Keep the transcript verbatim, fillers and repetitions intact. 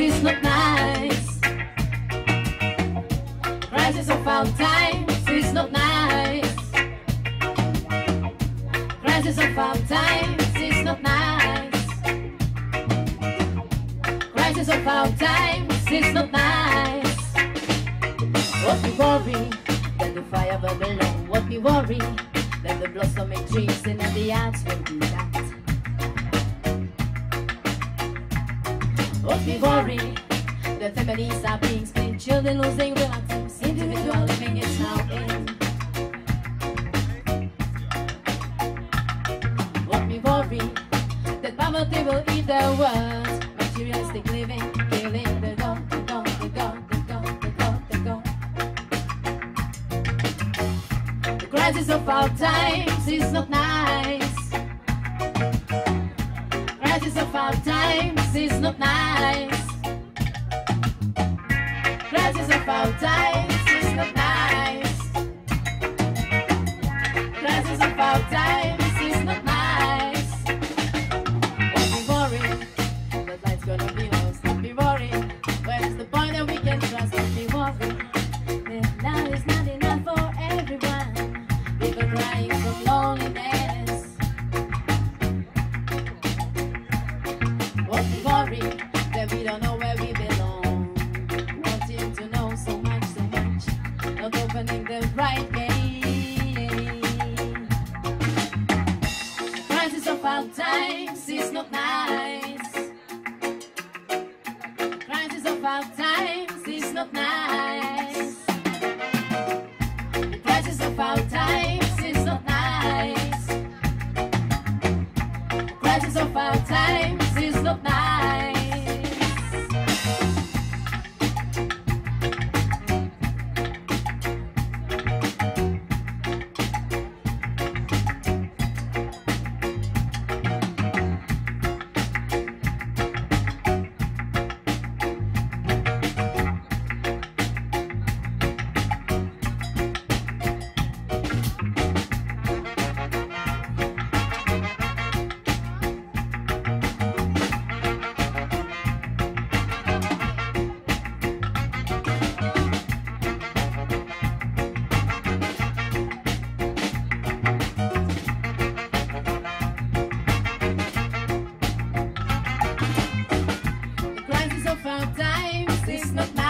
is not nice. Crisis of our times is not nice. Crisis of our times is not nice. Crisis of our times is not nice. What we worry, that the fire will be low. What we worry, that the blossoming trees in the yards will be that. What we worry, that families are being split, children losing relatives, individual living is now in. What we worry, that poverty will eat the world, materialistic living, killing the go, the go, the go, the go, the go, the go. The crisis of our times is not nice. Crisis of our times is not nice. Crisis of our times is not nice. Crisis of our times is not nice. Don't be worried, that light's gonna be lost. Don't be worried, where is the point that we can trust? Don't be worried, that love is not enough for everyone. People crying from loneliness. What we worry, that we don't know where we belong. Wanting to know so much, so much, not opening the right gate. Crisis of our times is not nice. Crisis of our times is not nice. The crisis of our times is not nice. The crisis of our times is not nice. Our times is not